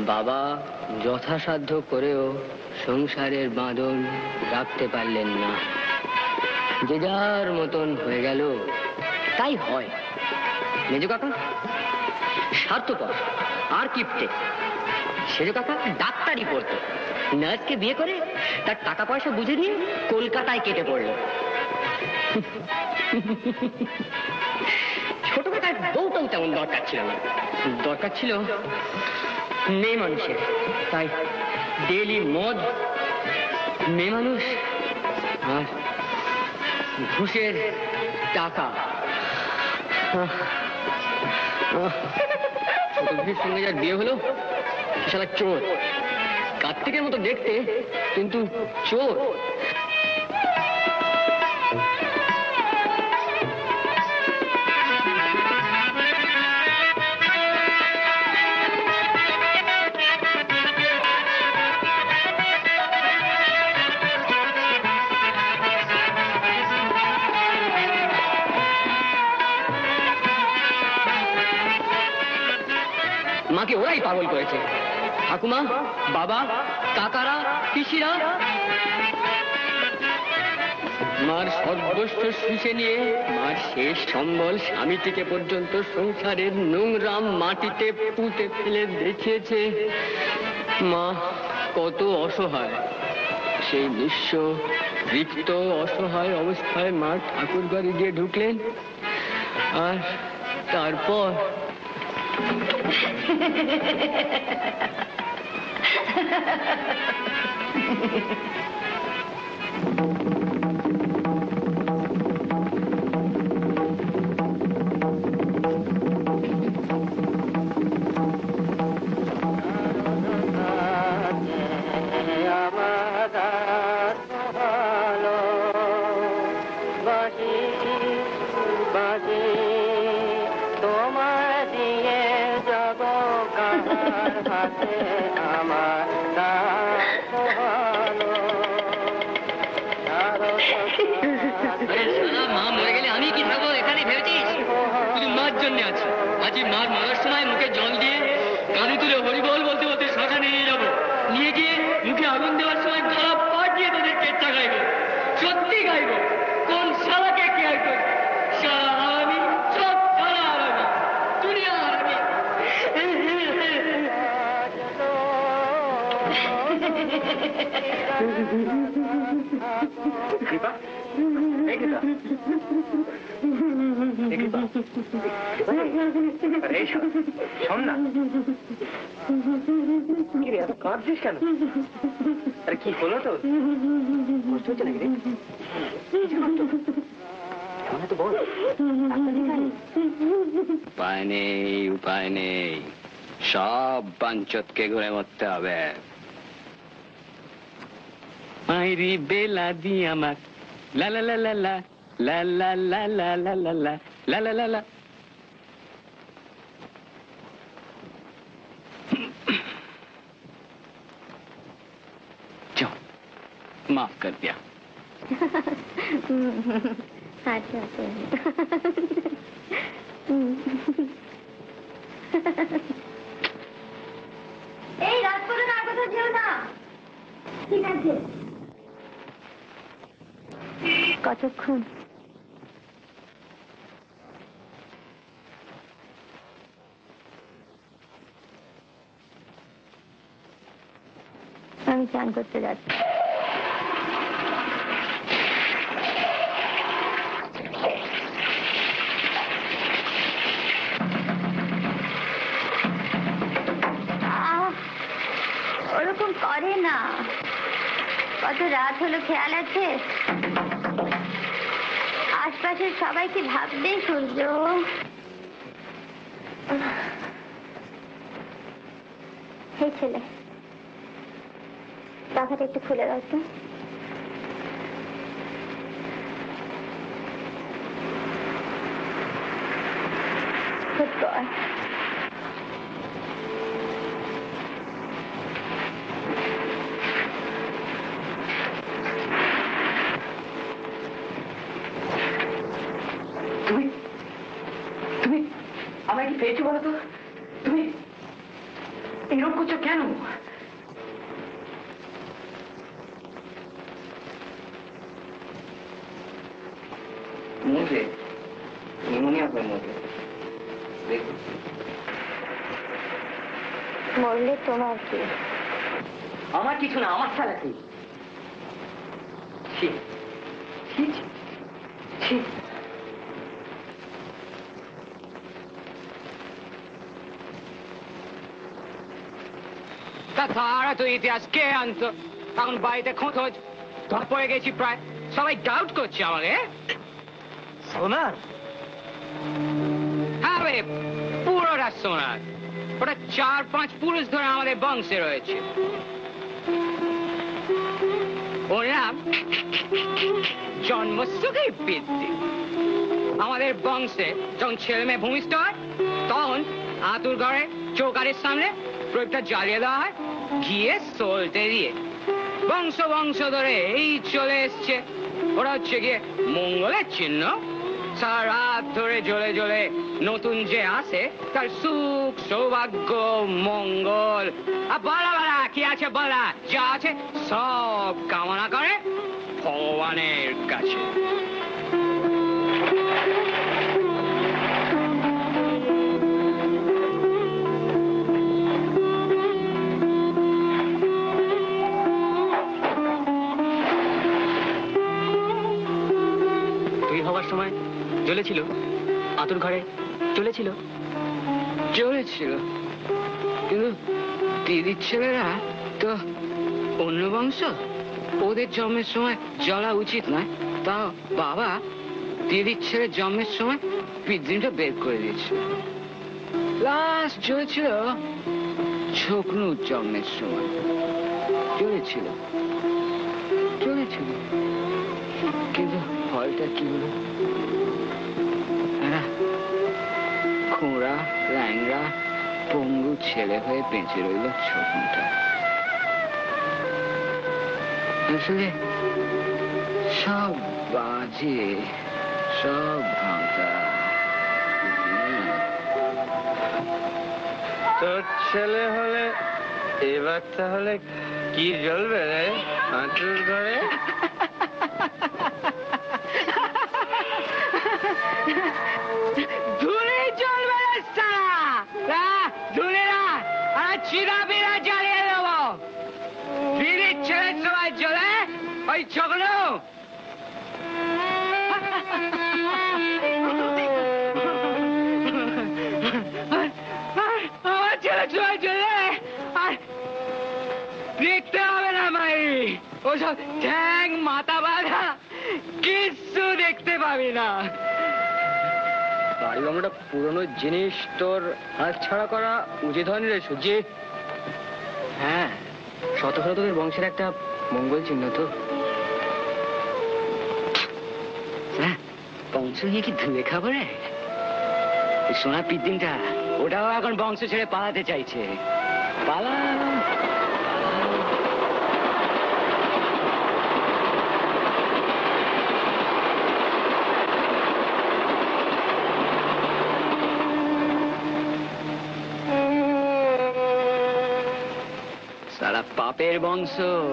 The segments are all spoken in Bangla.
বাবা যথাসাধ্য করেও সংসারের বাঁধন রাখতে পারলেন না। যে যার মতন হয়ে গেল। তাই হয়। মেজো কাকা স্বার্থপর আর কিপ্টে। সেজো কাকা ডাক্তারি পড়তো, নার্সকে বিয়ে করে তার টাকা পয়সা বুঝে দিয়ে কলকাতায় কেটে পড়লো। ছোট কাকার বউটাও তেমন দরকার ছিল না, দরকার ছিল মেয়ে মানুষের। তাই ডেলি মদ, মেয়ে মানুষ আর ঘুষের টাকা। ছোটদের সঙ্গে যার বিয়ে হলো সারা চোর, কার্তিকের মতো দেখতে কিন্তু চোর। মাকে ওরাই পাগল করেছে। ঠাকুমা, বাবা, কাকারা, পিসিরা মার সর্বস্ব শুষে নিয়ে মার শেষ সম্বল স্বামীটিকে পর্যন্ত সংসারের নোংরাম মাটিতে পুঁতে ফেলে দেখিয়েছে। মা কত অসহায়। সেই নিঃস্ব রিক্ত অসহায় অবস্থায় মা ঠাকুর বাড়ি গিয়ে ঢুকলেন। আর তারপর মা মরে গেলে আমি কি থাকবো এখানে ভেবেছিস? শুধু মার জন্য আছি। আজই মার মরার সময় মুখে জল দিয়ে কানে তুলে হরিবল বলতে বলতে শ্মশানে নিয়ে যাবো। নিয়ে গিয়ে মুখে আগুন দেওয়ার সময় গলা পাঠিয়ে তাদের কেচ্চা গাইবো। সত্যি গাইবো। কোন শালাকে কি আর করি? শালা আরামি, সব শালা আরামি, দুনিয়া আরামি। কৃপা, শোন না, কি রে এত কাঁদছিস কেন? আরে কি হলো তো? কষ্ট হচ্ছে নাকি রে? তো বল। উপায় নেই, উপায় নেই, সব বাঞ্চতকে ঘুরে মরতে হবে। মাইরি বেলা দি আমার লা লা লা লা লা লা লা লা লা লা লা লা লা লা লা লা। माफ कर दिया। अच्छा এই রাত করে না কথা যেও না। ঠিক আছে। কতক্ষণ? আমি চান করতে যাচ্ছি। ওরকম করে না। কত রাত হলো খেয়াল আছে? আশপাশের সবাই কি ভাববে সূর্য? এই ছেলে, পাখাটা একটু খুলে দাও তো। Good boy. তুমি আমায় কি পেয়েছো বলো তো? তুমি এরকম করছো কেন? মুখে নিউমোনিয়া হয় মুখে। দেখো মরলে তোমার কি? আমার কিছু না, আমার ছাড়া কি? ছি ছি ছি। তাছাড়া তো ইতিহাস কে আনতো? এখন বাড়িতে খোঁজ ধর পড়ে গেছি প্রায়, সবাই ডাউট করছে আমাকে। সোনার? হ্যাঁ রে, পুরোটা সোনার। ওটা 4-5 পুরুষ ধরে আমাদের বংশে রয়েছে। ওর নাম জন্মসুখী বৃদ্ধি। আমাদের বংশে যখন ছেলে মেয়ে ভূমিষ্ঠ হয় তখন আতুর ঘরে চৌকারের সামনে প্রদীপটা জ্বালিয়ে দেওয়া হয় ঘিয়ে সলতে দিয়ে। বংশ বংশ ধরে এই চলে এসছে। ওরা হচ্ছে গিয়ে মঙ্গলের চিহ্ন। সারা রাত ধরে জ্বলে জ্বলে নতুন যে আসে তার সুখ সৌভাগ্য মঙ্গল আর বলা বলা কি আছে বলা যা আছে সব কামনা করে ভগবানের কাছে। তুই হওয়ার সময় জ্বলেছিল আতুর ঘরে, চলেছিল চলেছিল, কিন্তু দিদির ছেলেরা তো অন্য বংশ, ওদের জন্মের সময় জ্বলা উচিত নয়। তাও বাবা দিদির ছেলের জন্মের সময় পিতৃটা বের করে দিয়েছিল। লাস্ট জ্বলেছিল ছোকনুর জন্মের সময়। চলেছিল চলেছিল, কিন্তু ফলটা কি হলো? খোঁড়া ল্যাংড়া পঙ্গু ছেলে হয়ে বেঁচে রইল ছোকনটা। আসলে সব বাজে, সব ভাঙা। তোর ছেলে হলে এবার তাহলে কি জ্বলবে রে আঁটুর ঘরে? ধুলে জ্বলবে না, ধুলে না, আর চিরা বিরা জ্বালিয়ে দেবো। দিদির ছেলের সময় জ্বলে ওই ছোকনো। আমার ছেলের সময় জ্বলে আর দেখতে হবে না মাই, ওসব ঠ্যাং মাথা বাঁধা কিচ্ছু দেখতে পাবি না। বাড়ি বাংলাটা পুরনো জিনিস তোর হাত ছাড়া করা উচিত হয়নি রে সূর্যি। হ্যাঁ, শতশত তোদের বংশের একটা মঙ্গল চিহ্ন তো। বংশ নিয়ে কি ধুয়ে খাবো রে? সোনা পিদিনটা ওটাও এখন বংশ ছেড়ে পালাতে চাইছে। পালা সারা পাপের বংশ।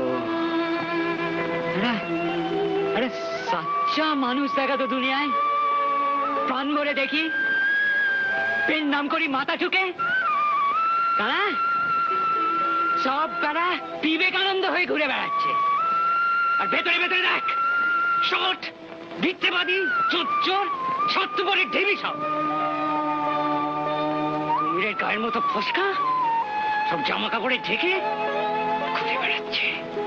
আরে সাচ্চা মানুষ দেখা তো দুনিয়ায়, প্রাণ ভরে দেখি, পেন নাম করি মাথা ঠুকে তারা সব তারা বিবেকানন্দ হয়ে ঘুরে বেড়াচ্ছে। আর ভেতরে ভেতরে দেখ শট ভিত্তিবাদী চোর সত্যপরের ঢেবি সব কুমিরের গায়ের মতো ফসকা সব জামা কাপড়ে ঢেকে ঘুরে বেড়াচ্ছে।